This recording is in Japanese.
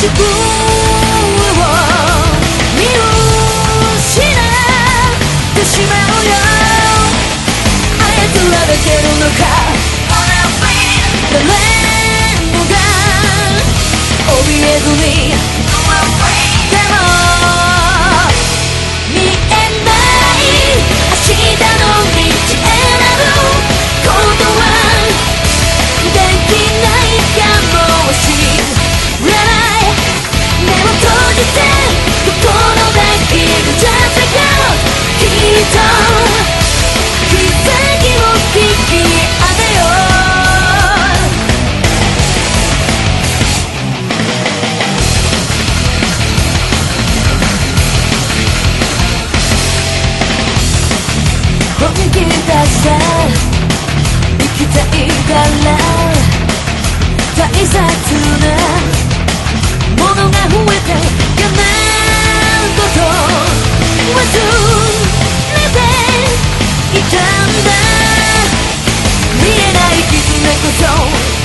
分を見失ってしまうよ。操られてるのか誰もが怯えずにでも見えない明日の道選ぶことはできないかもしれない。目を閉じて心だけで Just like out きっと奇跡を引き当てよう。本気出せ生きたいから大切なものが増えてやめんこと忘れていたんだ。見えない絆こそ